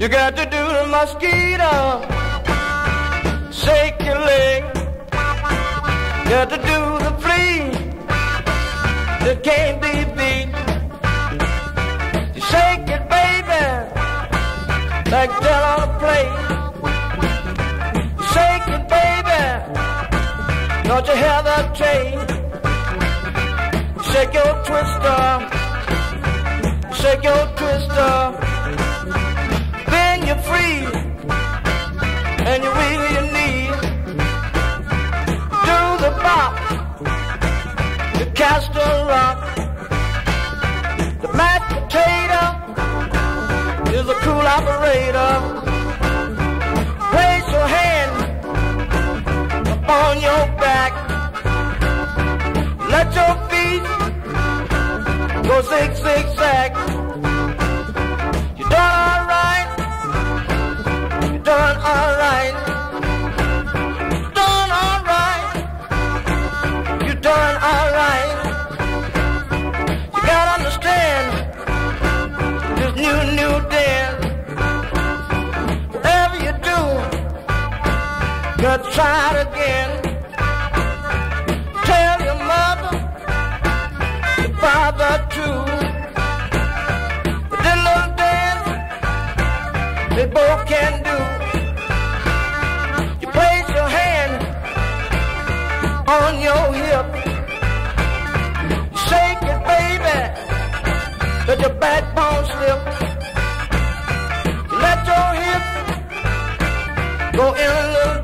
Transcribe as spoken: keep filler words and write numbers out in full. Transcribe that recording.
You got to do the mosquito, shake your leg. Got to do the flea, that can't be beat. You shake it, baby, like that on a plate. You shake it, baby, don't you hear that train? Shake your twister, shake your twister. Then you're free, and you wiggle your knee. Do the bop, the castor rock. The mashed potato is a cool operator. Place your hand upon your back. Let your feet go zig, zig, zag. You done all right. You done all right. Done all right. You done all right. You gotta understand this new, new dance. Whatever you do, you gotta try it again. Tell your mother, your father too. But this little dance they both can do. You place your hand on your hip. You shake it, baby, let your backbone slip. You let your hip go in a little